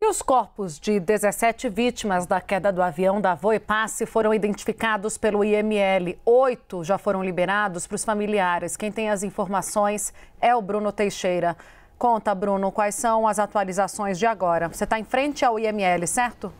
os corpos de 17 vítimas da queda do avião da Voepasse foram identificados pelo IML. 8 já foram liberados para os familiares. Quem tem as informações é o Bruno Teixeira. Conta, Bruno, quais são as atualizações de agora? Você está em frente ao IML, certo?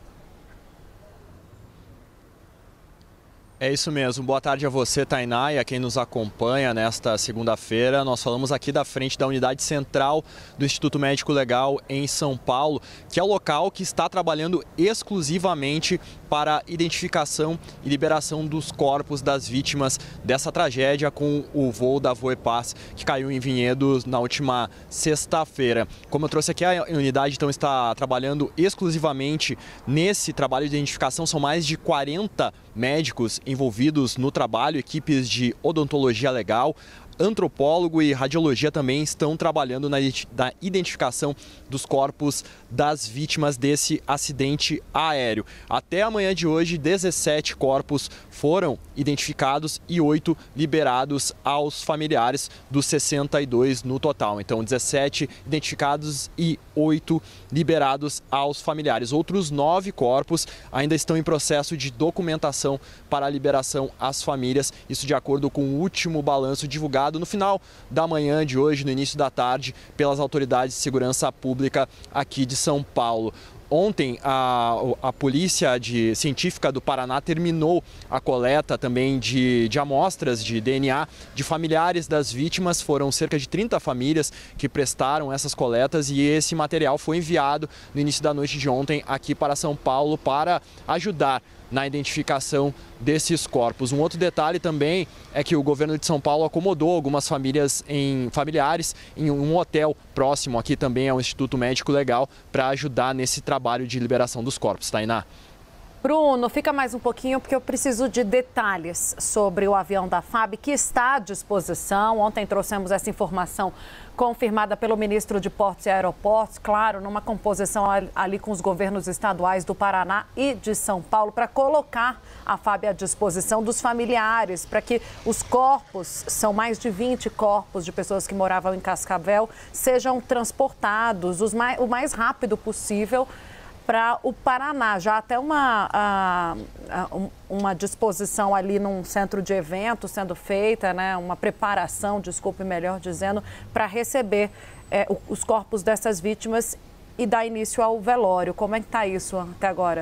É isso mesmo. Boa tarde a você, Tainá, e a quem nos acompanha nesta segunda-feira. Nós falamos aqui da frente da unidade central do Instituto Médico Legal em São Paulo, que é o local que está trabalhando exclusivamente para identificação e liberação dos corpos das vítimas dessa tragédia com o voo da Voepasse, que caiu em Vinhedos na última sexta-feira. Como eu trouxe aqui, a unidade então está trabalhando exclusivamente nesse trabalho de identificação. São mais de 40 médicos envolvidos no trabalho, equipes de odontologia legal, antropólogo e radiologia também estão trabalhando na identificação dos corpos das vítimas desse acidente aéreo. Até amanhã de hoje, 17 corpos foram identificados e 8 liberados aos familiares, dos 62 no total. Então, 17 identificados e 8 liberados aos familiares. Outros 9 corpos ainda estão em processo de documentação para a liberação às famílias, isso de acordo com o último balanço divulgado no final da manhã de hoje, no início da tarde, pelas autoridades de segurança pública aqui de São Paulo. Ontem, a Polícia Científica do Paraná terminou a coleta também de amostras de DNA de familiares das vítimas. Foram cerca de 30 famílias que prestaram essas coletas e esse material foi enviado no início da noite de ontem aqui para São Paulo para ajudar na identificação desses corpos. Um outro detalhe também é que o governo de São Paulo acomodou algumas familiares em um hotel próximo aqui também ao Instituto Médico Legal para ajudar nesse trabalho de liberação dos corpos. Tainá. Bruno, fica mais um pouquinho porque eu preciso de detalhes sobre o avião da FAB que está à disposição. Ontem trouxemos essa informação confirmada pelo ministro de Portos e Aeroportos, claro, numa composição ali com os governos estaduais do Paraná e de São Paulo, para colocar a FAB à disposição dos familiares, para que os corpos, são mais de 20 corpos de pessoas que moravam em Cascavel, sejam transportados o mais rápido possível para o Paraná. Já até uma disposição ali num centro de evento sendo feita, né? Uma preparação, desculpe melhor dizendo, para receber os corpos dessas vítimas e dar início ao velório. Como é que está isso até agora?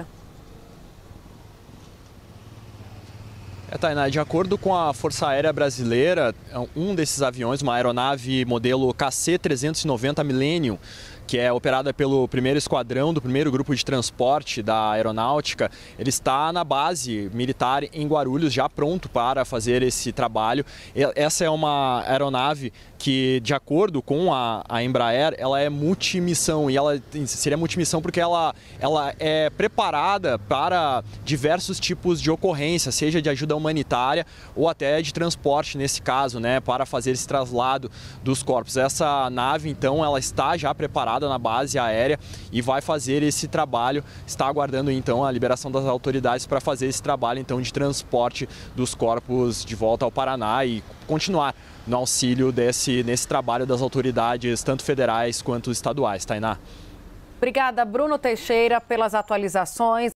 Tainá, de acordo com a Força Aérea Brasileira, um desses aviões, uma aeronave modelo KC-390 Millennium, que é operada pelo primeiro esquadrão do primeiro grupo de transporte da aeronáutica, ele está na base militar em Guarulhos, já pronto para fazer esse trabalho. Essa é uma aeronave que, de acordo com a Embraer, ela é multimissão, e ela seria multimissão porque ela é preparada para diversos tipos de ocorrência, seja de ajuda humanitária ou até de transporte, nesse caso, né, para fazer esse traslado dos corpos. Essa nave, então, ela está já preparada na base aérea e vai fazer esse trabalho, está aguardando então a liberação das autoridades para fazer esse trabalho então de transporte dos corpos de volta ao Paraná e continuar no auxílio nesse trabalho das autoridades, tanto federais quanto estaduais. Tainá. Obrigada, Bruno Teixeira, pelas atualizações.